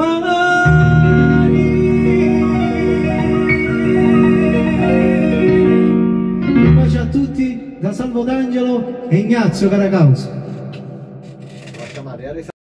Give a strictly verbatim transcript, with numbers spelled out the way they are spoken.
mani. Un bacio a tutti da Salvo D'Angelo e Ignazio Caracausa.